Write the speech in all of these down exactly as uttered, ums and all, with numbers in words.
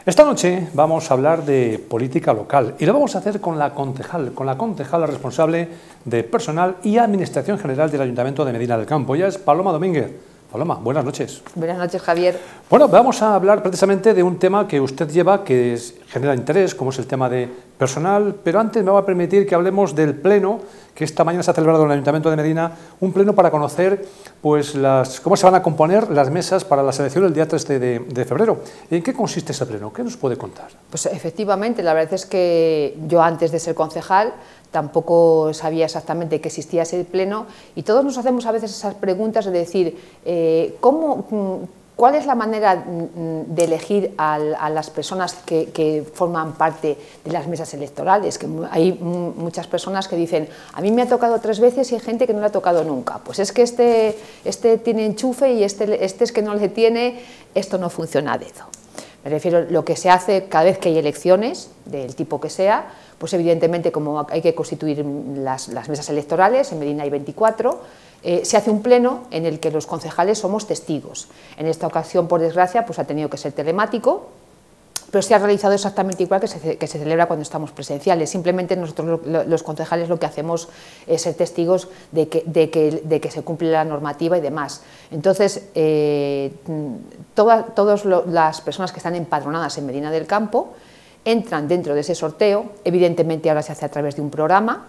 Esta noche vamos a hablar de política local y lo vamos a hacer con la concejal, con la concejala responsable de personal y administración general del Ayuntamiento de Medina del Campo. Ella es Paloma Domínguez. Paloma, buenas noches. Buenas noches, Javier. Bueno, vamos a hablar precisamente de un tema que usted lleva, que es, genera interés, como es el tema de personal, pero antes me va a permitir que hablemos del pleno que esta mañana se ha celebrado en el Ayuntamiento de Medina, un pleno para conocer pues, las, cómo se van a componer las mesas para la selección el día tres de febrero. ¿En qué consiste ese pleno? ¿Qué nos puede contar? Pues efectivamente, la verdad es que yo antes de ser concejal tampoco sabía exactamente que existía ese pleno y todos nos hacemos a veces esas preguntas de decir, eh, ¿cómo, ¿cuál es la manera de elegir a, a las personas que, que forman parte de las mesas electorales? Que hay muchas personas que dicen, a mí me ha tocado tres veces y hay gente que no le ha tocado nunca. Pues es que este, este tiene enchufe y este, este es que no le tiene, esto no funciona de eso. Me refiero a lo que se hace cada vez que hay elecciones, del tipo que sea, pues evidentemente como hay que constituir las, las mesas electorales, en Medina hay veinticuatro, eh, se hace un pleno en el que los concejales somos testigos. En esta ocasión, por desgracia, pues ha tenido que ser telemático, pero se ha realizado exactamente igual que se, que se celebra cuando estamos presenciales. Simplemente nosotros lo, los concejales lo que hacemos es ser testigos de que, de que, de que se cumple la normativa y demás. Entonces, eh, toda, todas lo, las personas que están empadronadas en Medina del Campo entran dentro de ese sorteo. Evidentemente ahora se hace a través de un programa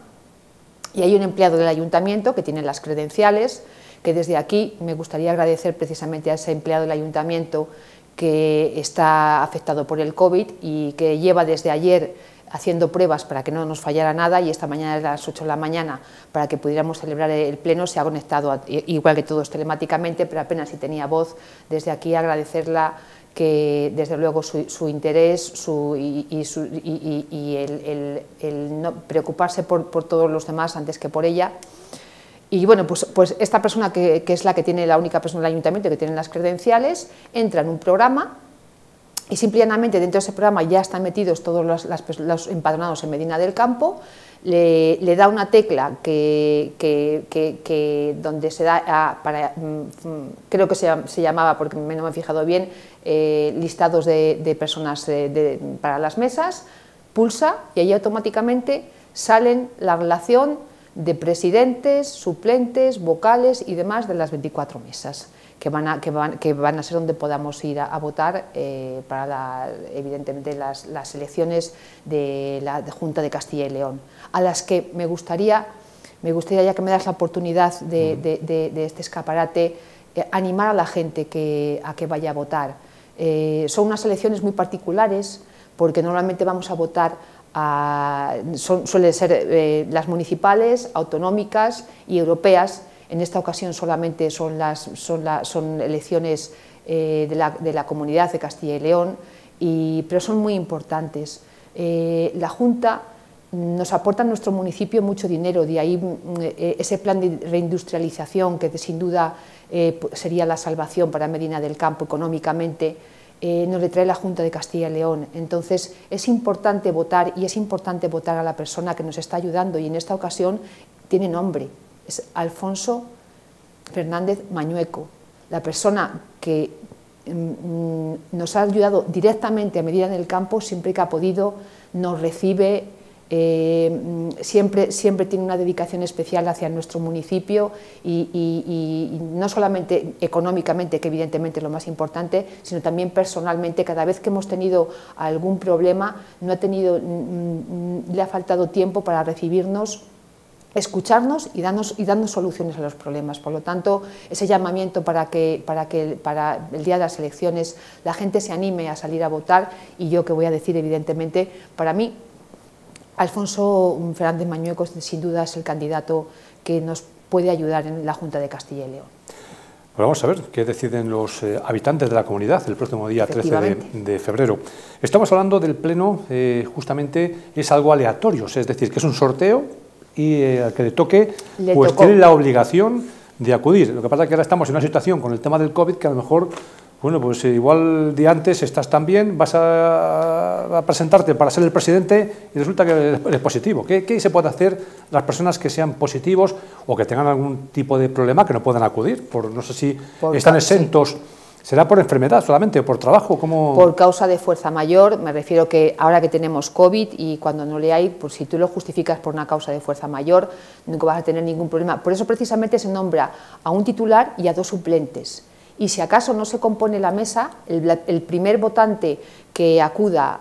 y hay un empleado del ayuntamiento que tiene las credenciales, que desde aquí me gustaría agradecer precisamente a ese empleado del ayuntamiento que está afectado por el COVID y que lleva desde ayer haciendo pruebas para que no nos fallara nada, y esta mañana a las ocho de la mañana, para que pudiéramos celebrar el pleno, se ha conectado a, igual que todos telemáticamente, pero apenas si tenía voz. Desde aquí agradecerla que desde luego su, su interés su, y, y, su, y, y el, el, el no preocuparse por, por todos los demás antes que por ella. Y bueno, pues, pues esta persona que, que es la que tiene, la única persona del ayuntamiento que tiene las credenciales, entra en un programa y simplemente dentro de ese programa ya están metidos todos los, las, los empadronados en Medina del Campo. Le, le da una tecla que, que, que, que donde se da, a, para, creo que se, se llamaba, porque no me he fijado bien, eh, listados de, de personas de, de, para las mesas, pulsa y ahí automáticamente salen la relación de presidentes, suplentes, vocales y demás de las veinticuatro mesas, que van a, que van, que van a ser donde podamos ir a, a votar eh, para, la, evidentemente, las, las elecciones de la de Junta de Castilla y León, a las que me gustaría, me gustaría ya que me das la oportunidad de, de, de, de este escaparate, eh, animar a la gente que, a que vaya a votar. Eh, son unas elecciones muy particulares, porque normalmente vamos a votar a, son, suelen ser eh, las municipales, autonómicas y europeas. En esta ocasión solamente son, las, son, la, son elecciones eh, de, la, de la Comunidad de Castilla y León, y, pero son muy importantes. Eh, la Junta nos aporta a nuestro municipio mucho dinero, de ahí eh, ese plan de reindustrialización que sin duda eh, sería la salvación para Medina del Campo económicamente. Eh, nos le trae la Junta de Castilla y León. Entonces es importante votar, y es importante votar a la persona que nos está ayudando, y en esta ocasión tiene nombre, es Alfonso Fernández Mañueco, la persona que mm, nos ha ayudado directamente a Medina del Campo siempre que ha podido, nos recibe, eh, siempre, siempre tiene una dedicación especial hacia nuestro municipio, y, y, y no solamente económicamente, que evidentemente es lo más importante, sino también personalmente. Cada vez que hemos tenido algún problema, no ha tenido, mm, le ha faltado tiempo para recibirnos, escucharnos y darnos, y darnos soluciones a los problemas. Por lo tanto, ese llamamiento para que, para que para el día de las elecciones la gente se anime a salir a votar, y yo que voy a decir, evidentemente, para mí Alfonso Fernández Mañueco sin duda es el candidato que nos puede ayudar en la Junta de Castilla y León. Pues vamos a ver qué deciden los eh, habitantes de la comunidad el próximo día trece de febrero. Estamos hablando del pleno, eh, justamente es algo aleatorio, es decir, que es un sorteo y eh, al que le toque, le pues tocó. Tiene la obligación de acudir. Lo que pasa es que ahora estamos en una situación con el tema del COVID que a lo mejor, bueno, pues igual el día antes estás tan bien, vas a, a presentarte para ser el presidente y resulta que eres positivo. ¿Qué, ¿Qué se puede hacer las personas que sean positivos o que tengan algún tipo de problema que no puedan acudir? Por, no sé si por están exentos, sí. ¿Será por enfermedad solamente o por trabajo? ¿Cómo? Por causa de fuerza mayor, me refiero que ahora que tenemos COVID y cuando no le hay, pues si tú lo justificas por una causa de fuerza mayor, nunca vas a tener ningún problema. Por eso precisamente se nombra a un titular y a dos suplentes. Y si acaso no se compone la mesa, el, el primer votante que acuda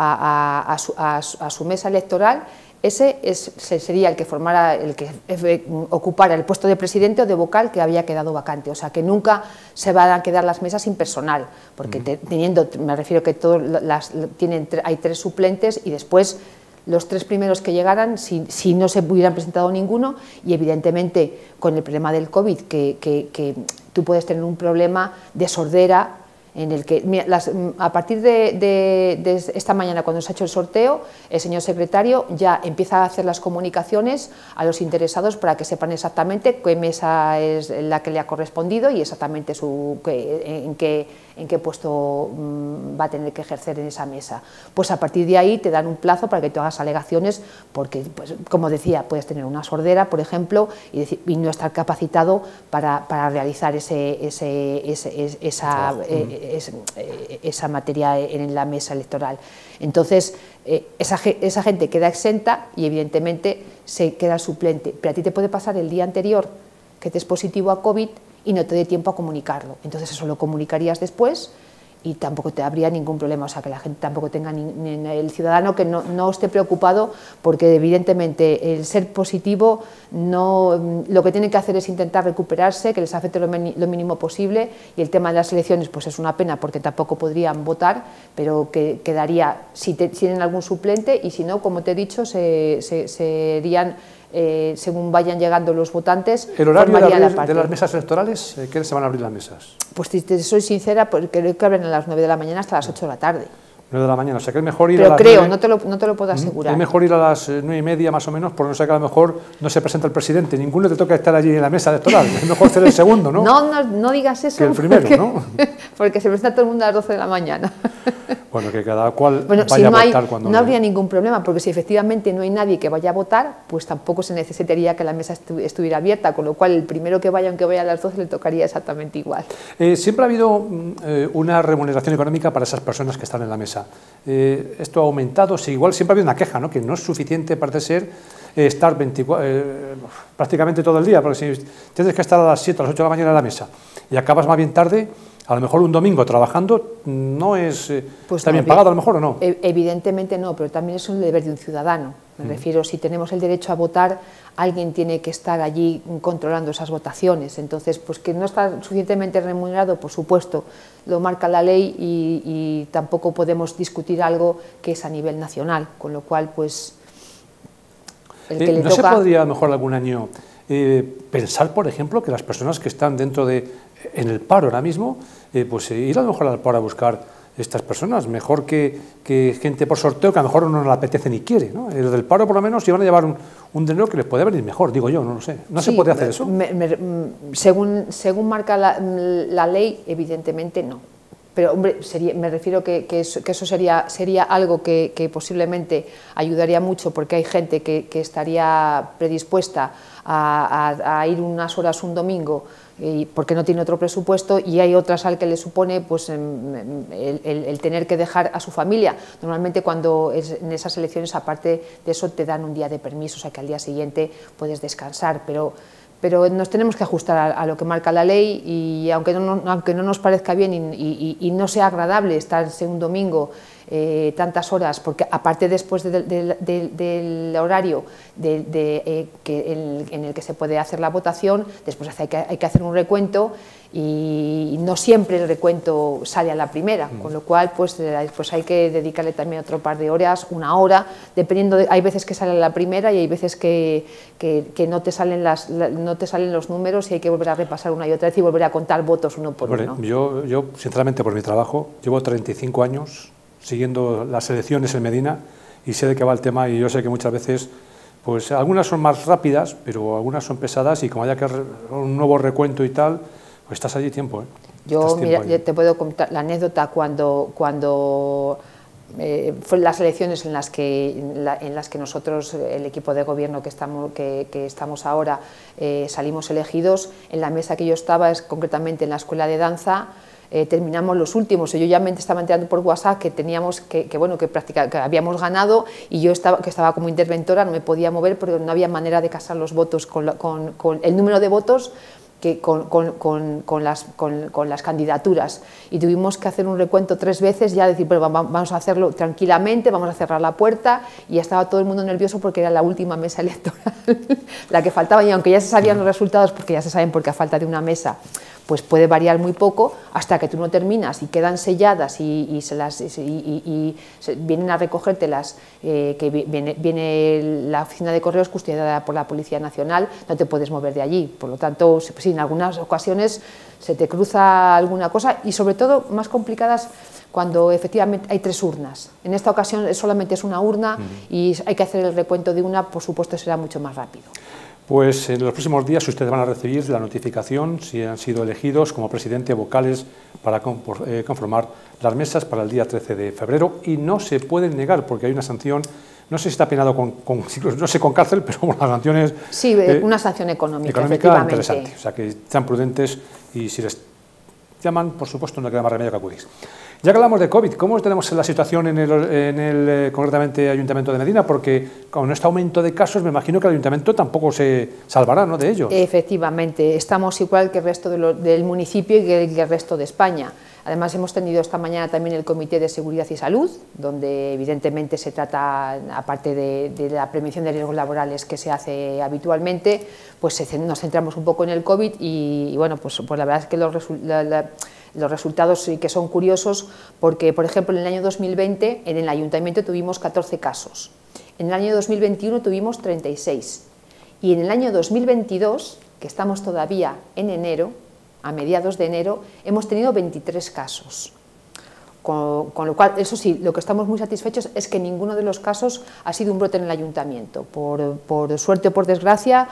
a, a, a, su, a, a su mesa electoral, ese es, sería el que formara, el que ocupara el puesto de presidente o de vocal que había quedado vacante. O sea que nunca se van a quedar las mesas sin personal, porque te, teniendo, me refiero que todos las, tienen, hay tres suplentes y después los tres primeros que llegaran, si, si no se hubieran presentado ninguno, y evidentemente con el problema del COVID, que, que, que tú puedes tener un problema de sordera, en el que, mira, las, a partir de, de, de esta mañana, cuando se ha hecho el sorteo, el señor secretario ya empieza a hacer las comunicaciones a los interesados para que sepan exactamente qué mesa es la que le ha correspondido y exactamente su, que, en, qué, en qué puesto mmm, va a tener que ejercer en esa mesa. Pues a partir de ahí te dan un plazo para que tú hagas alegaciones, porque, pues, como decía, puedes tener una sordera, por ejemplo, y, decir, y no estar capacitado para, para realizar ese, ese, ese, esa... Eh, Es, esa materia en la mesa electoral. Entonces, eh, esa, esa gente queda exenta y evidentemente se queda suplente, pero a ti te puede pasar el día anterior que te es positivo a COVID y no te dé tiempo a comunicarlo. Entonces eso lo comunicarías después y tampoco te habría ningún problema, o sea, que la gente tampoco tenga, ni, ni el ciudadano que no, no esté preocupado, porque evidentemente el ser positivo, no, lo que tiene que hacer es intentar recuperarse, que les afecte lo, lo mínimo posible, y el tema de las elecciones pues es una pena porque tampoco podrían votar, pero que quedaría, si, te, si tienen algún suplente, y si no, como te he dicho, se, se, serían... Eh, según vayan llegando los votantes. ¿El horario de, abrir, de las mesas electorales? ¿Qué se van a abrir las mesas? Pues si te soy sincera, porque creo que abren a las nueve de la mañana hasta las ocho de la tarde. nueve de la mañana, o sea que es mejor ir Pero a las creo, nueve... no te, lo, no te lo puedo asegurar. Es mejor ir a las nueve y media más o menos, porque no sé que a lo mejor no se presenta el presidente, ninguno te toca estar allí en la mesa electoral, es mejor ser el segundo, ¿no? No, no, no digas eso. Que el primero, porque, ¿no? Porque se presenta todo el mundo a las doce de la mañana. Bueno, que cada cual bueno, vaya si no a votar hay, cuando... No habría ningún problema, porque si efectivamente no hay nadie que vaya a votar, pues tampoco se necesitaría que la mesa estu estuviera abierta, con lo cual el primero que vaya, aunque vaya a las doce, le tocaría exactamente igual. Eh, siempre ha habido eh, una remuneración económica para esas personas que están en la mesa. Eh, esto ha aumentado, sí, igual siempre ha habido una queja, ¿no? Que no es suficiente, parece ser, eh, estar veinticuatro, eh, prácticamente todo el día, porque si tienes que estar a las siete, a las ocho de la mañana en la mesa y acabas más bien tarde, a lo mejor un domingo trabajando no es... Eh, pues ¿Está no, bien pagado a lo mejor o no? Evidentemente no, pero también es un deber de un ciudadano. Me mm. refiero, si tenemos el derecho a votar, alguien tiene que estar allí controlando esas votaciones. Entonces, pues que no está suficientemente remunerado, por supuesto, lo marca la ley y, y tampoco podemos discutir algo que es a nivel nacional, con lo cual, pues... El que eh, le ¿No toca... se podría a lo mejor algún año eh, pensar, por ejemplo, que las personas que están dentro de... en el paro ahora mismo, eh, pues eh, ir a lo mejor al paro a buscar estas personas, mejor que, que gente por sorteo que a lo mejor no le apetece ni quiere, ¿no? Los del paro por lo menos iban a llevar un, un dinero que les puede venir mejor, digo yo, no lo sé. ¿No sí, se puede hacer eso? Me, me, según, según marca la, la ley, evidentemente no. Pero, hombre, sería, me refiero que, que, eso, que eso sería, sería algo que, que posiblemente ayudaría mucho, porque hay gente que, que estaría predispuesta a, a, a ir unas horas un domingo y porque no tiene otro presupuesto, y hay otras al que le supone pues, el, el, el tener que dejar a su familia. Normalmente cuando es, en esas elecciones, aparte de eso, te dan un día de permiso, o sea que al día siguiente puedes descansar, pero... pero nos tenemos que ajustar a, a lo que marca la ley, y aunque no, aunque no nos parezca bien y, y, y no sea agradable estarse un domingo eh, tantas horas, porque aparte después de, de, de, del horario de, de, eh, que el, en el que se puede hacer la votación, después hay que, hay que hacer un recuento, y no siempre el recuento sale a la primera, mm. con lo cual pues, pues hay que dedicarle también otro par de horas, una hora, dependiendo de, hay veces que sale a la primera y hay veces que, que, que no, te salen las, no te salen los números y hay que volver a repasar una y otra vez y volver a contar votos uno por Hombre, uno. Yo, yo, sinceramente, por mi trabajo, llevo treinta y cinco años siguiendo las elecciones en Medina y sé de qué va el tema, y yo sé que muchas veces, pues algunas son más rápidas, pero algunas son pesadas, y como haya que un nuevo recuento y tal, pues estás allí tiempo, ¿eh? Yo, mira, te puedo contar la anécdota cuando, cuando eh, fueron las elecciones en las, que, en, la, en las que nosotros, el equipo de gobierno que estamos, que, que estamos ahora, eh, salimos elegidos. En la mesa que yo estaba, es concretamente en la escuela de danza, eh, terminamos los últimos. Yo ya me estaba enterando por WhatsApp que teníamos que, que bueno, que, que habíamos ganado y yo estaba, que estaba como interventora, no me podía mover porque no había manera de casar los votos con, con, con el número de votos que con, con, con, con, las, con, con las candidaturas, y tuvimos que hacer un recuento tres veces, ya decir, pero vamos a hacerlo tranquilamente, vamos a cerrar la puerta, y ya estaba todo el mundo nervioso porque era la última mesa electoral la que faltaba, y aunque ya se sabían los resultados, porque ya se saben porque a falta de una mesa pues puede variar muy poco, hasta que tú no terminas y quedan selladas y, y, se las, y, y, y se vienen a recogértelas, eh, que viene, viene la oficina de correos custodiada por la Policía Nacional, no te puedes mover de allí. Por lo tanto, sí, en algunas ocasiones se te cruza alguna cosa, y sobre todo más complicadas cuando efectivamente hay tres urnas. En esta ocasión solamente es una urna, uh-huh, y hay que hacer el recuento de una, por supuesto será mucho más rápido. Pues en los próximos días ustedes van a recibir la notificación si han sido elegidos como presidente vocales para conformar las mesas para el día trece de febrero, y no se pueden negar porque hay una sanción, no sé si está penado con, con no sé con cárcel, pero con las sanciones... Sí, eh, una sanción económica, económica interesante, o sea que sean prudentes, y si les llaman, por supuesto, no queda más remedio que acudir. Ya que hablamos de COVID, ¿cómo tenemos la situación en el, en el eh, concretamente Ayuntamiento de Medina? Porque con este aumento de casos me imagino que el Ayuntamiento tampoco se salvará, ¿no?, de ellos. Efectivamente, estamos igual que el resto de lo, del municipio y que el, que el resto de España. Además, hemos tenido esta mañana también el Comité de Seguridad y Salud, donde evidentemente se trata, aparte de, de la prevención de riesgos laborales que se hace habitualmente, pues se, nos centramos un poco en el COVID, y, y bueno, pues, pues la verdad es que los resultados... Los resultados sí que son curiosos porque, por ejemplo, en el año dos mil veinte en el Ayuntamiento tuvimos catorce casos, en el año dos mil veintiuno tuvimos treinta y seis, y en el año dos mil veintidós, que estamos todavía en enero, a mediados de enero, hemos tenido veintitrés casos. Con, con lo cual, eso sí, lo que estamos muy satisfechos es que ninguno de los casos ha sido un brote en el Ayuntamiento. Por, por suerte o por desgracia,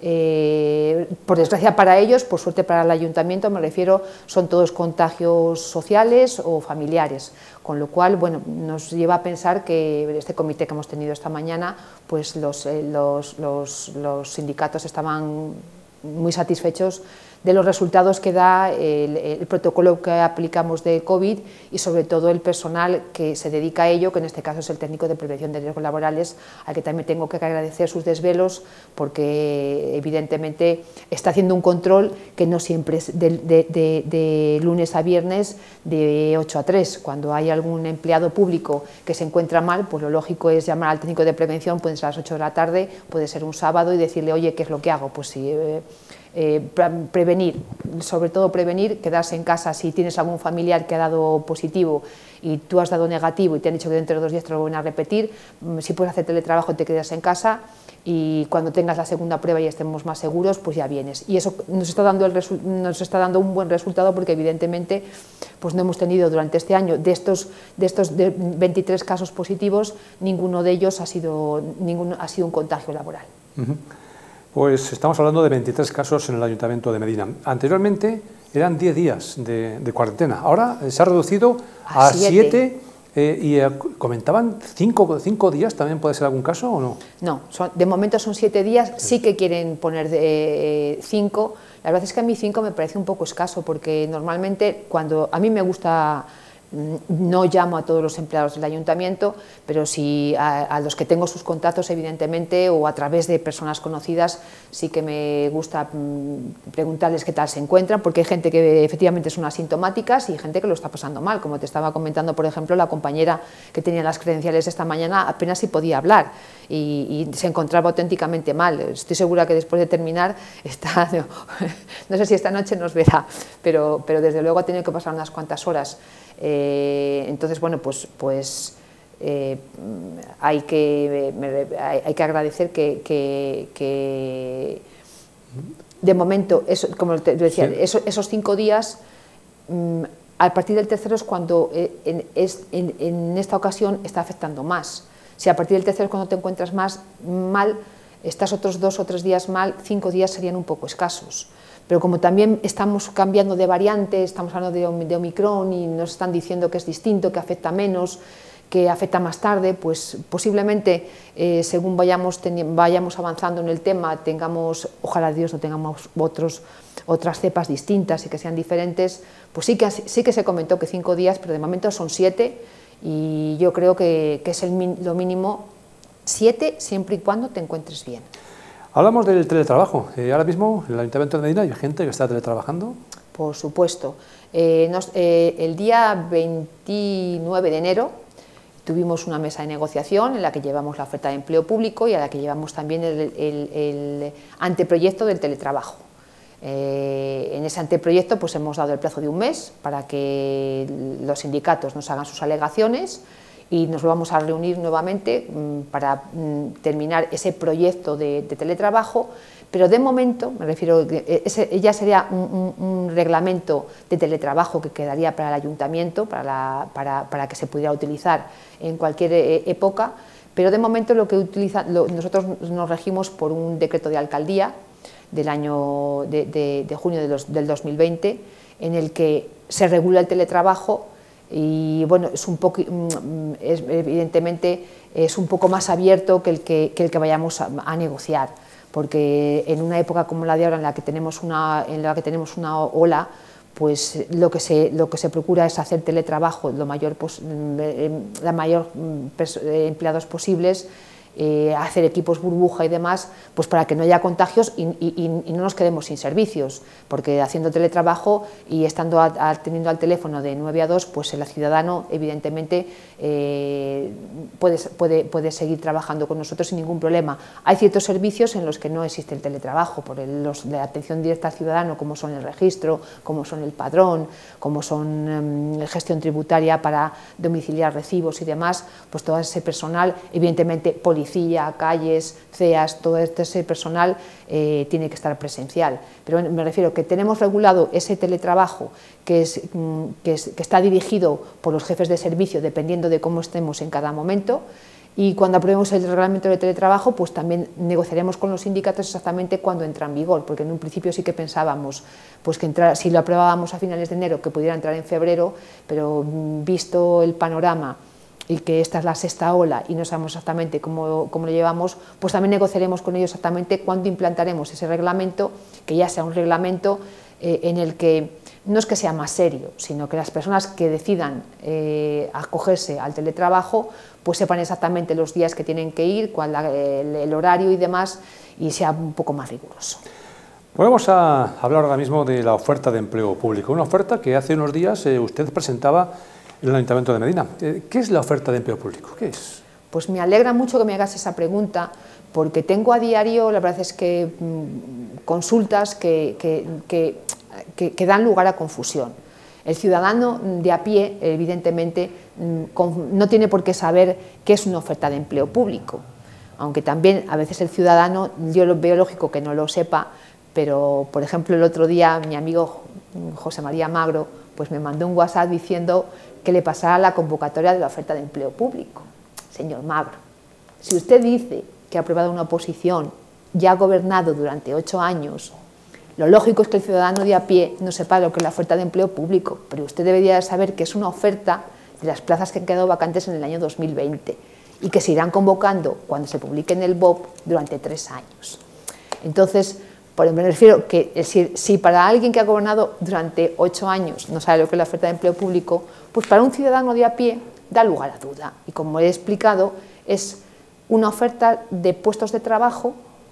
eh, por desgracia para ellos, por suerte para el Ayuntamiento, me refiero, son todos contagios sociales o familiares. Con lo cual, bueno, nos lleva a pensar que este comité que hemos tenido esta mañana, pues los, eh, los, los, los sindicatos estaban muy satisfechos de los resultados que da el, el protocolo que aplicamos de COVID, y sobre todo el personal que se dedica a ello, que en este caso es el técnico de prevención de riesgos laborales, al que también tengo que agradecer sus desvelos, porque evidentemente está haciendo un control que no siempre es de, de, de, de lunes a viernes de ocho a tres. Cuando hay algún empleado público que se encuentra mal, pues lo lógico es llamar al técnico de prevención, puede ser a las ocho de la tarde, puede ser un sábado, y decirle, oye, ¿qué es lo que hago? Pues si... Eh, Eh, prevenir, sobre todo prevenir, quedarse en casa si tienes algún familiar que ha dado positivo y tú has dado negativo y te han dicho que dentro de dos días te lo van a repetir, si puedes hacer teletrabajo te quedas en casa, y cuando tengas la segunda prueba y estemos más seguros, pues ya vienes. Y eso nos está dando, el nos está dando un buen resultado, porque evidentemente pues no hemos tenido durante este año, de estos, de estos de veintitrés casos positivos, ninguno de ellos ha sido, ninguno ha sido un contagio laboral. Uh-huh. Pues estamos hablando de veintitrés casos en el Ayuntamiento de Medina. Anteriormente eran diez días de, de cuarentena, ahora se ha reducido a siete, eh, y eh, comentaban cinco días, ¿también puede ser algún caso o no? No, son, de momento son siete días, sí, sí que quieren poner de cinco. La verdad es que a mí cinco me parece un poco escaso, porque normalmente cuando a mí me gusta... No llamo a todos los empleados del Ayuntamiento, pero sí a, a los que tengo sus contactos, evidentemente, o a través de personas conocidas, sí que me gusta mmm, preguntarles qué tal se encuentran, porque hay gente que efectivamente son asintomáticas y gente que lo está pasando mal. Como te estaba comentando, por ejemplo, la compañera que tenía las credenciales esta mañana apenas si podía hablar y, y se encontraba auténticamente mal. Estoy segura que después de terminar está, no, no sé si esta noche nos verá, pero, pero desde luego ha tenido que pasar unas cuantas horas. Eh, entonces, bueno, pues, pues eh, hay, que, me, hay, hay que agradecer que, que, que de momento, eso, como te decía, sí. eso, esos cinco días, mmm, a partir del tercero es cuando eh, en, es, en, en esta ocasión está afectando más. Si a partir del tercero es cuando te encuentras más mal, estás otros dos o tres días mal, cinco días serían un poco escasos. Pero como también estamos cambiando de variante, estamos hablando de, de Omicron y nos están diciendo que es distinto, que afecta menos, que afecta más tarde, pues posiblemente eh, según vayamos, vayamos avanzando en el tema, tengamos, ojalá Dios no tengamos otros, otras cepas distintas y que sean diferentes, pues sí que, sí que se comentó que cinco días, pero de momento son siete, y yo creo que, que es el, lo mínimo, siete siempre y cuando te encuentres bien. Hablamos del teletrabajo. Eh, ahora mismo en el Ayuntamiento de Medina hay gente que está teletrabajando. Por supuesto. Eh, nos, eh, el día veintinueve de enero tuvimos una mesa de negociación en la que llevamos la oferta de empleo público y a la que llevamos también el, el, el anteproyecto del teletrabajo. Eh, en ese anteproyecto pues hemos dado el plazo de un mes para que los sindicatos nos hagan sus alegaciones y nos vamos a reunir nuevamente mmm, para mmm, terminar ese proyecto de, de teletrabajo, pero de momento, me refiero, ese ya sería un, un, un reglamento de teletrabajo que quedaría para el ayuntamiento, para, la, para, para que se pudiera utilizar en cualquier eh, época, pero de momento lo que utiliza, lo, nosotros nos regimos por un decreto de alcaldía del año de, de, de junio de los, del dos mil veinte, en el que se regula el teletrabajo. Y bueno, es un poco, es, evidentemente es un poco más abierto que el que, que, el que vayamos a, a negociar, porque en una época como la de ahora en la que tenemos una, en la que tenemos una ola, pues lo que se, lo que se procura es hacer teletrabajo lo mayor, la mayor empleados posibles, Eh, hacer equipos burbuja y demás, pues para que no haya contagios y, y, y no nos quedemos sin servicios, porque haciendo teletrabajo y estando a, a, teniendo al teléfono de nueve a dos, pues el ciudadano evidentemente eh, puede, puede, puede seguir trabajando con nosotros sin ningún problema. Hay ciertos servicios en los que no existe el teletrabajo, por el, los de atención directa al ciudadano, como son el registro, como son el padrón, como son eh, gestión tributaria para domiciliar recibos y demás, pues todo ese personal, evidentemente policía, calles, C E As, todo este ese personal eh, tiene que estar presencial. Pero me refiero que tenemos regulado ese teletrabajo que, es, que, es, que está dirigido por los jefes de servicio dependiendo de cómo estemos en cada momento, y cuando aprobemos el reglamento de teletrabajo pues también negociaremos con los sindicatos exactamente cuándo entra en vigor, porque en un principio sí que pensábamos pues que entrar, si lo aprobábamos a finales de enero que pudiera entrar en febrero, pero visto el panorama y que esta es la sexta ola y no sabemos exactamente cómo, cómo lo llevamos, pues también negociaremos con ellos exactamente cuándo implantaremos ese reglamento, que ya sea un reglamento eh, en el que no es que sea más serio, sino que las personas que decidan eh, acogerse al teletrabajo pues sepan exactamente los días que tienen que ir, cuál el, el horario y demás, y sea un poco más riguroso. Bueno, vamos a hablar ahora mismo de la oferta de empleo público, una oferta que hace unos días eh, usted presentaba en el Ayuntamiento de Medina. ¿Qué es la oferta de empleo público? ¿Qué es? Pues me alegra mucho que me hagas esa pregunta, porque tengo a diario, la verdad es que mmm, consultas que, que, que, que, que dan lugar a confusión. El ciudadano de a pie, evidentemente, no tiene por qué saber qué es una oferta de empleo público, aunque también a veces el ciudadano, yo lo veo lógico que no lo sepa, pero por ejemplo el otro día mi amigo José María Magro pues me mandó un WhatsApp diciendo que le pasara la convocatoria de la oferta de empleo público. Señor Magro, si usted dice que ha aprobado una oposición y ha gobernado durante ocho años, lo lógico es que el ciudadano de a pie no sepa lo que es la oferta de empleo público, pero usted debería saber que es una oferta de las plazas que han quedado vacantes en el año dos mil veinte y que se irán convocando cuando se publique en el B O P durante tres años. Entonces, por me refiero que si, si para alguien que ha gobernado durante ocho años no sabe lo que es la oferta de empleo público, pues para un ciudadano de a pie da lugar a duda. Y como he explicado, es una oferta de puestos de trabajo.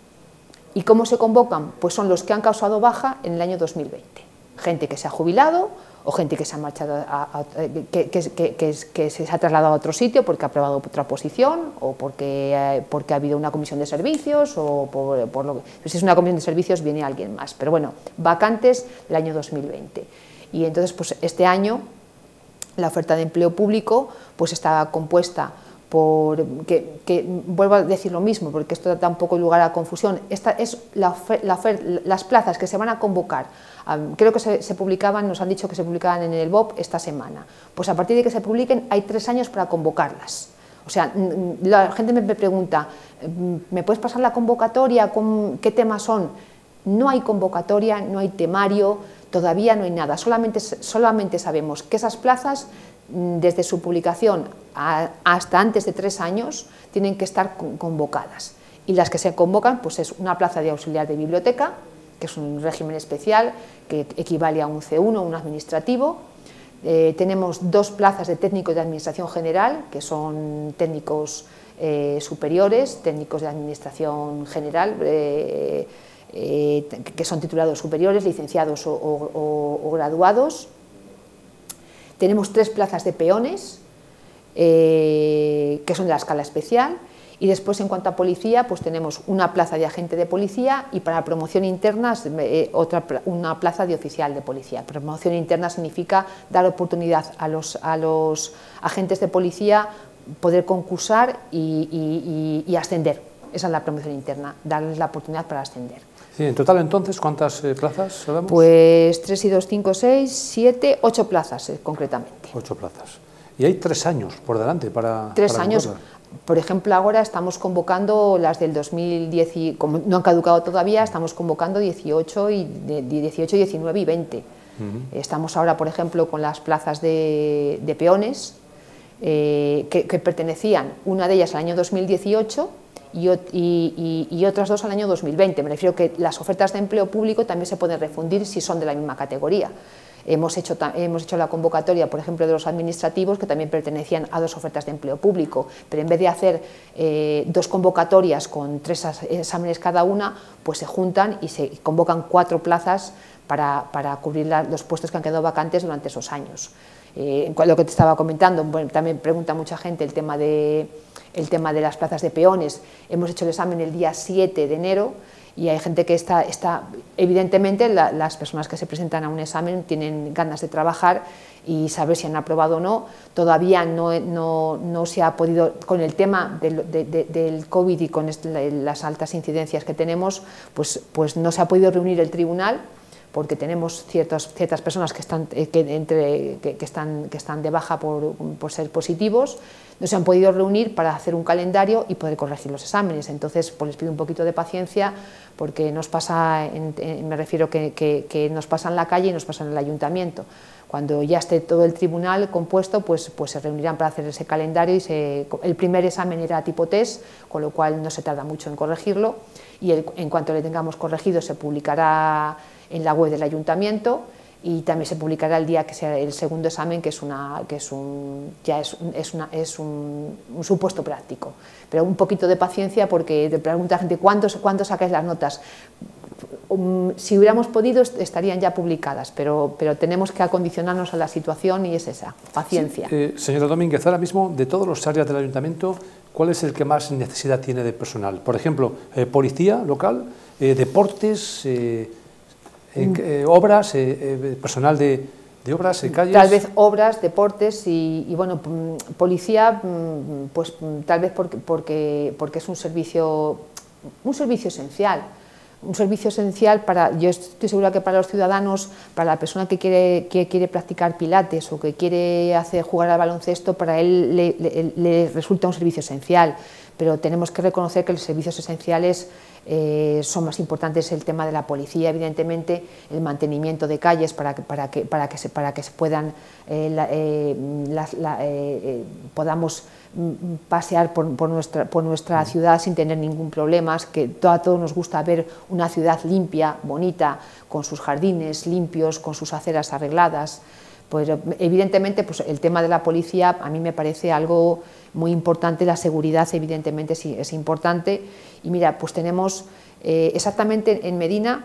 ¿Y cómo se convocan? Pues son los que han causado baja en el año dos mil veinte. Gente que se ha jubilado o gente que se ha marchado a, a, que, que, que, que, que se ha trasladado a otro sitio porque ha aprobado otra posición o porque, eh, porque ha habido una comisión de servicios o por, por lo que... Si es una comisión de servicios viene alguien más, pero bueno, vacantes del año dos mil veinte. Y entonces pues este año la oferta de empleo público pues está compuesta por, que, que vuelvo a decir lo mismo porque esto da un poco lugar a confusión. Esta es la ofer, la ofer, las plazas que se van a convocar, um, creo que se, se publicaban, nos han dicho que se publicaban en el B O P esta semana, pues a partir de que se publiquen hay tres años para convocarlas. O sea, la gente me pregunta, ¿me puedes pasar la convocatoria? ¿Qué temas son? No hay convocatoria, no hay temario, todavía no hay nada, solamente, solamente sabemos que esas plazas desde su publicación a, hasta antes de tres años, tienen que estar convocadas. Y las que se convocan, pues es una plaza de auxiliar de biblioteca, que es un régimen especial que equivale a un ce uno, un administrativo. Eh, tenemos dos plazas de técnicos de administración general, que son técnicos eh, superiores, técnicos de administración general, eh, eh, que son titulados superiores, licenciados o, o, o graduados. Tenemos tres plazas de peones, eh, que son de la escala especial. Y después, en cuanto a policía, pues tenemos una plaza de agente de policía y para promoción interna eh, otra, una plaza de oficial de policía. Promoción interna significa dar oportunidad a los, a los agentes de policía poder concursar y, y, y, y ascender. Esa es la promoción interna, darles la oportunidad para ascender. Sí, en total, entonces, ¿cuántas eh, plazas hablamos? Pues tres y dos, cinco, seis, siete, ocho plazas eh, concretamente. Ocho plazas. Y hay tres años por delante para... Tres para años. convocarla. Por ejemplo, ahora estamos convocando las del dos mil diez, y, como no han caducado todavía, estamos convocando dieciocho, y, dieciocho, diecinueve y veinte. Uh-huh. Estamos ahora, por ejemplo, con las plazas de, de peones, eh, que, que pertenecían, una de ellas al año dos mil dieciocho y, y, y, y otras dos al año dos mil veinte. Me refiero que las ofertas de empleo público también se pueden refundir si son de la misma categoría. Hemos hecho, hemos hecho la convocatoria, por ejemplo, de los administrativos, que también pertenecían a dos ofertas de empleo público, pero en vez de hacer eh, dos convocatorias con tres exámenes cada una, pues se juntan y se convocan cuatro plazas para, para cubrir la, los puestos que han quedado vacantes durante esos años. Eh, lo que te estaba comentando, bueno, también pregunta mucha gente el tema, de, el tema de las plazas de peones. Hemos hecho el examen el día siete de enero, y hay gente que está, está evidentemente la, las personas que se presentan a un examen tienen ganas de trabajar y saber si han aprobado o no. Todavía no, no, no se ha podido, con el tema del, de, de, del COVID y con este, las altas incidencias que tenemos, pues, pues no se ha podido reunir el tribunal, porque tenemos ciertos, ciertas personas que están, que, entre, que, que, están, que están de baja por, por ser positivos. No se han podido reunir para hacer un calendario y poder corregir los exámenes. Entonces, pues les pido un poquito de paciencia, porque nos pasa, en, en, me refiero que, que, que nos pasa en la calle y nos pasa en el ayuntamiento. Cuando ya esté todo el tribunal compuesto, pues, pues se reunirán para hacer ese calendario. Y se, el primer examen era tipo test, con lo cual no se tarda mucho en corregirlo, y el, en cuanto le tengamos corregido se publicará en la web del ayuntamiento, y también se publicará el día que sea el segundo examen, que es una que es un ya es, es, una, es un, un supuesto práctico. Pero un poquito de paciencia, porque te pregunta la gente ¿cuánto, cuánto sacáis las notas? Um, si hubiéramos podido estarían ya publicadas, pero, pero tenemos que acondicionarnos a la situación, y es esa, paciencia. Sí, eh, señora Domínguez, ahora mismo, de todos los áreas del ayuntamiento, ¿cuál es el que más necesidad tiene de personal? Por ejemplo, eh, policía local, eh, deportes, eh, Eh, eh, obras, eh, eh, personal de, de obras, eh, calles... Tal vez obras, deportes y, y bueno, policía, pues tal vez porque, porque, porque es un servicio, un servicio esencial, un servicio esencial para, yo estoy segura que para los ciudadanos, para la persona que quiere, que quiere practicar pilates o que quiere hacer jugar al baloncesto, para él le, le, le resulta un servicio esencial, pero tenemos que reconocer que los servicios esenciales Eh, son más importantes el tema de la policía, evidentemente, el mantenimiento de calles para que, para que, para que, se, para que se puedan, eh, la, eh, la, la, eh, podamos pasear por, por nuestra, por nuestra ciudad sin tener ningún problema, que a todos nos gusta ver una ciudad limpia, bonita, con sus jardines limpios, con sus aceras arregladas. Pues evidentemente pues el tema de la policía a mí me parece algo muy importante, la seguridad evidentemente sí es importante, y mira, pues tenemos eh, exactamente en Medina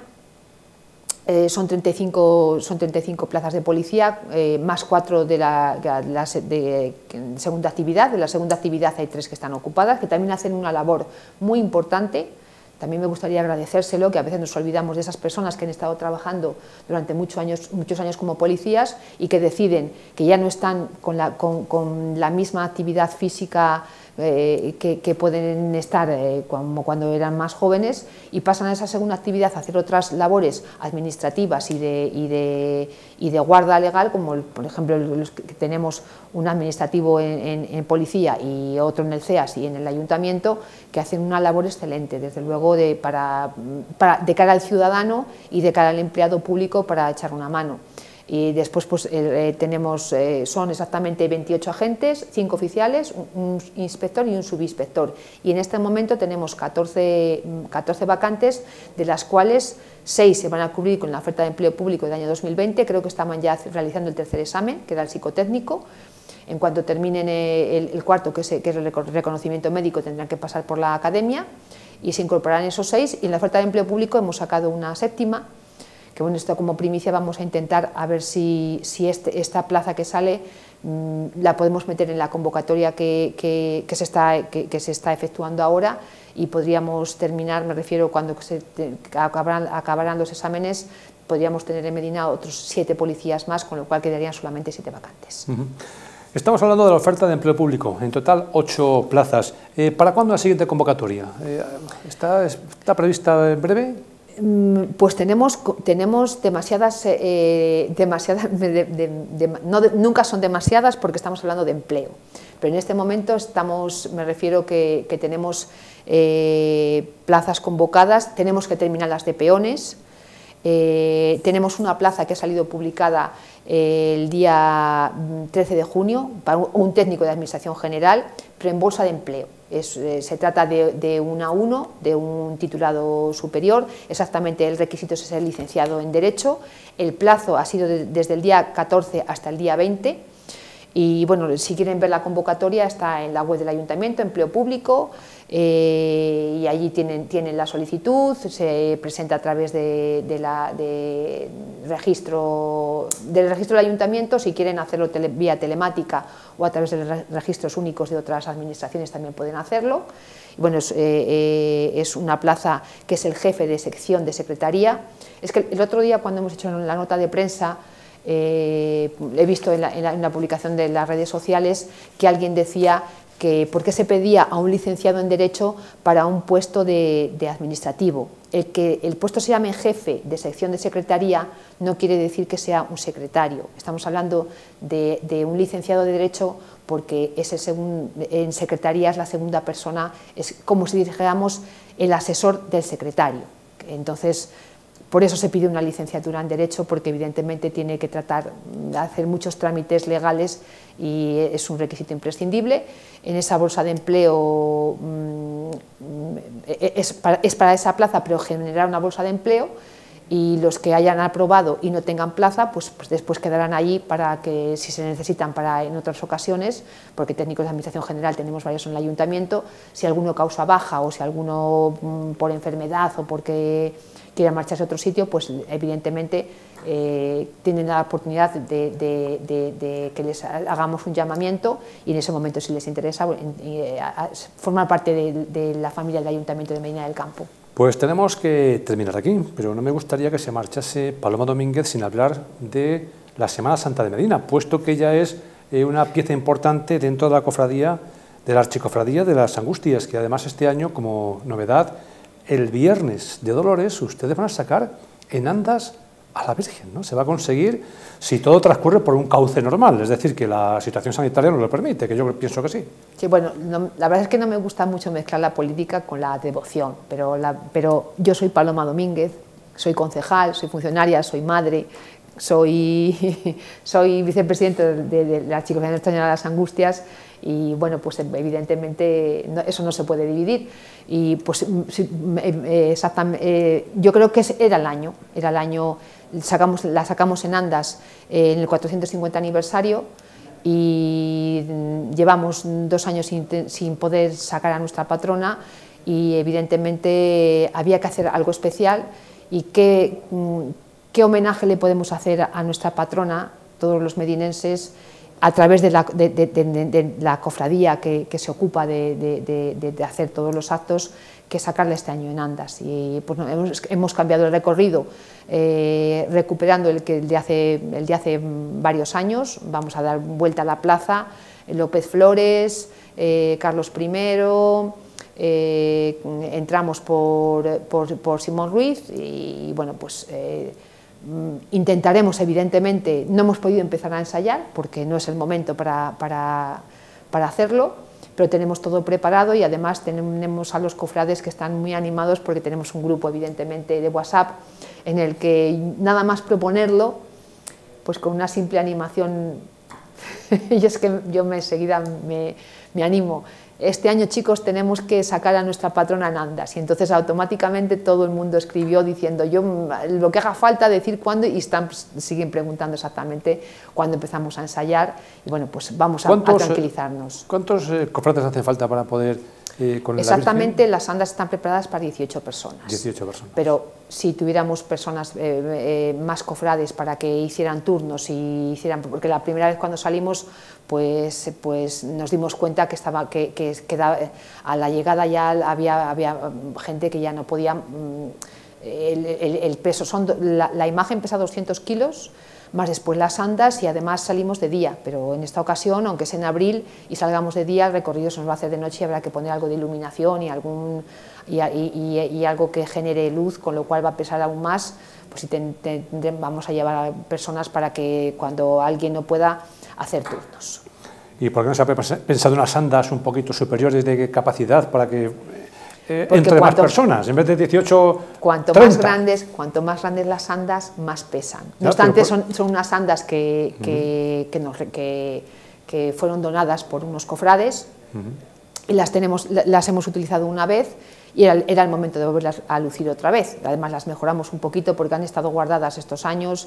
eh, son, treinta y cinco, son treinta y cinco plazas de policía, eh, más cuatro de la, de, la, de segunda actividad. De la segunda actividad hay tres que están ocupadas, que también hacen una labor muy importante. También me gustaría agradecérselo, que a veces nos olvidamos de esas personas que han estado trabajando durante muchos años, muchos años como policías y que deciden que ya no están con la, con, con la misma actividad física eh, que, que pueden estar eh, como cuando eran más jóvenes, y pasan a esa segunda actividad a hacer otras labores administrativas y de, y de, y de guarda legal, como el, por ejemplo los que tenemos un administrativo en, en, en policía y otro en el C E A S y en el ayuntamiento, que hacen una labor excelente, desde luego, de, para, para, de cara al ciudadano y de cara al empleado público, para echar una mano. Y después pues, eh, tenemos, eh, son exactamente veintiocho agentes, cinco oficiales, un, un inspector y un subinspector. Y en este momento tenemos catorce, catorce vacantes, de las cuales seis se van a cubrir con la oferta de empleo público del año dos mil veinte, creo que estaban ya realizando el tercer examen, que era el psicotécnico. En cuanto terminen el, el cuarto, que es, que es el reconocimiento médico, tendrán que pasar por la academia y se incorporarán esos seis. Y en la oferta de empleo público hemos sacado una séptima, que bueno, esto como primicia vamos a intentar a ver si, si este, esta plaza que sale mmm, la podemos meter en la convocatoria que, que, que, se está, que, que se está efectuando ahora, y podríamos terminar, me refiero cuando se te, acabarán, acabarán los exámenes, podríamos tener en Medina otros siete policías más, con lo cual quedarían solamente siete vacantes. Uh-huh. Estamos hablando de la oferta de empleo público, en total ocho plazas. Eh, ¿Para cuándo la siguiente convocatoria? Eh, ¿está, ¿Está prevista en breve? Pues tenemos, tenemos demasiadas, eh, demasiadas de, de, de, no de, nunca son demasiadas porque estamos hablando de empleo, pero en este momento estamos, me refiero que, que tenemos eh, plazas convocadas, tenemos que terminar las de peones, eh, tenemos una plaza que ha salido publicada eh, el día trece de junio para un técnico de administración general, pero en bolsa de empleo. Es, eh, se trata de, de un A uno, de un titulado superior, exactamente el requisito es ser licenciado en Derecho, el plazo ha sido de, desde el día catorce hasta el día veinte, y bueno, si quieren ver la convocatoria está en la web del Ayuntamiento, Empleo Público, eh, y allí tienen, tienen la solicitud, se presenta a través de, de la, de registro, del registro del Ayuntamiento. Si quieren hacerlo tele, vía telemática o a través de los registros únicos de otras administraciones también pueden hacerlo. Bueno, es, eh, eh, es una plaza que es el jefe de sección de secretaría. Es que el otro día, cuando hemos hecho la nota de prensa, Eh, he visto en la, en, la, en la publicación de las redes sociales que alguien decía que por qué se pedía a un licenciado en Derecho para un puesto de, de administrativo. El que el puesto se llame jefe de sección de secretaría no quiere decir que sea un secretario. Estamos hablando de, de un licenciado de Derecho porque es el segun, en secretaría es la segunda persona, es como si dijéramos el asesor del secretario. Entonces, por eso se pide una licenciatura en Derecho, porque evidentemente tiene que tratar de hacer muchos trámites legales y es un requisito imprescindible. En esa bolsa de empleo mmm, es, para, es para esa plaza, pero generar una bolsa de empleo, y los que hayan aprobado y no tengan plaza, pues, pues después quedarán allí para que, si se necesitan para en otras ocasiones, porque técnicos de administración general tenemos varios en el ayuntamiento, si alguno causa baja o si alguno mmm, por enfermedad o porque quiera marcharse a otro sitio, pues evidentemente eh, tienen la oportunidad de, de, de, de que les hagamos un llamamiento, y en ese momento, si les interesa, eh, formar parte de, de la familia del Ayuntamiento de Medina del Campo. Pues tenemos que terminar aquí, pero no me gustaría que se marchase Paloma Domínguez sin hablar de la Semana Santa de Medina, puesto que ella es eh, una pieza importante dentro de la cofradía, de la Archicofradía de las Angustias, que además este año, como novedad, el Viernes de Dolores ustedes van a sacar en andas a la Virgen, ¿no? Se va a conseguir si todo transcurre por un cauce normal, es decir, que la situación sanitaria nos lo permite, que yo pienso que sí. Sí, bueno, no, la verdad es que no me gusta mucho mezclar la política con la devoción, pero, la, pero yo soy Paloma Domínguez, soy concejal, soy funcionaria, soy madre, soy, soy vicepresidente de, de la Archicofradía de las Angustias, y bueno, pues evidentemente no, eso no se puede dividir. Y pues exactamente, eh, yo creo que era el año, era el año, sacamos, la sacamos en andas eh, en el cuatrocientos cincuenta aniversario, y llevamos dos años sin, sin poder sacar a nuestra patrona, y evidentemente había que hacer algo especial. Y qué, qué homenaje le podemos hacer a nuestra patrona, todos los medinenses, a través de la, de, de, de, de la cofradía que, que se ocupa de, de, de, de hacer todos los actos, que sacarla este año en andas. Y pues, hemos, hemos cambiado el recorrido, eh, recuperando el, que, el, de hace, el de hace varios años. Vamos a dar vuelta a la plaza, López Flores, eh, Carlos primero, eh, entramos por, por, por Simón Ruiz, y bueno, pues eh, intentaremos, evidentemente, no hemos podido empezar a ensayar porque no es el momento para, para, para hacerlo, pero tenemos todo preparado, y además tenemos a los cofrades que están muy animados porque tenemos un grupo, evidentemente, de WhatsApp en el que nada más proponerlo, pues con una simple animación, y es que yo me enseguida me, me animo. Este año, chicos, tenemos que sacar a nuestra patrona en andas, y entonces automáticamente todo el mundo escribió diciendo yo lo que haga falta, decir cuándo, y están, siguen preguntando exactamente cuándo empezamos a ensayar, y bueno, pues vamos a, a tranquilizarnos. ¿Cuántos eh, cofrades hacen falta para poder eh, con Exactamente, las andas están preparadas para dieciocho personas. dieciocho personas. Pero si tuviéramos personas, eh, eh, más cofrades para que hicieran turnos y hicieran, porque la primera vez cuando salimos, pues, pues nos dimos cuenta que estaba, que, que, que da, a la llegada ya había, había gente que ya no podía, el, el, el peso, son, la, la imagen pesa doscientos kilos, más después las andas, y además salimos de día, pero en esta ocasión, aunque es en abril y salgamos de día, el recorrido se nos va a hacer de noche y habrá que poner algo de iluminación y, algún, y, y, y algo que genere luz, con lo cual va a pesar aún más, pues si ten, ten, vamos a llevar a personas para que cuando alguien no pueda hacer turnos. ¿Y por qué no se ha pensado unas andas un poquito superiores de capacidad para que eh, entre cuanto, más personas, en vez de dieciocho, cuanto treinta? Más grandes, cuanto más grandes las andas, más pesan. No, no obstante, por... son, son unas andas que, que, uh-huh. que, nos, que, que fueron donadas por unos cofrades, uh-huh. y las, tenemos, las hemos utilizado una vez, y era, era el momento de volverlas a lucir otra vez. Además las mejoramos un poquito porque han estado guardadas estos años,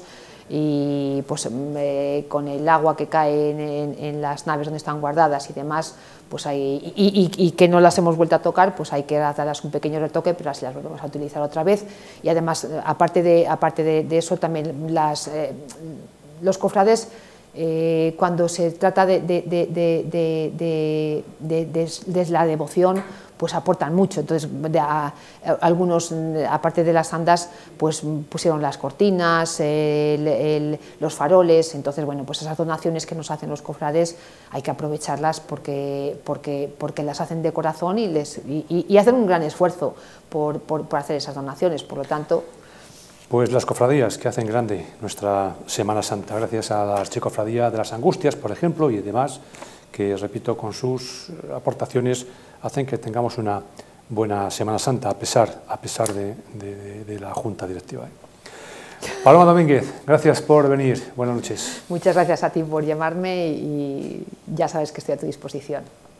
y pues eh, con el agua que cae en, en, en las naves donde están guardadas y demás, pues hay, y, y, y que no las hemos vuelto a tocar, pues hay que darles un pequeño retoque, pero así las volvemos a utilizar otra vez. Y además, aparte de, aparte de, de eso, también las, eh, los cofrades, eh, cuando se trata de, de, de, de, de, de, de, de la devoción, pues aportan mucho. Entonces, de a, a, algunos, aparte de las andas, pues pusieron las cortinas, el, el, los faroles. Entonces, bueno, pues esas donaciones que nos hacen los cofrades hay que aprovecharlas porque, porque, porque las hacen de corazón y, les, y, y hacen un gran esfuerzo por, por, por hacer esas donaciones. Por lo tanto... Pues las cofradías que hacen grande nuestra Semana Santa, gracias a la Archicofradía de las Angustias, por ejemplo, y demás, que, repito, con sus aportaciones hacen que tengamos una buena Semana Santa, a pesar, a pesar de, de, de la Junta Directiva. Paloma Domínguez, gracias por venir. Buenas noches. Muchas gracias a ti por llamarme y ya sabes que estoy a tu disposición.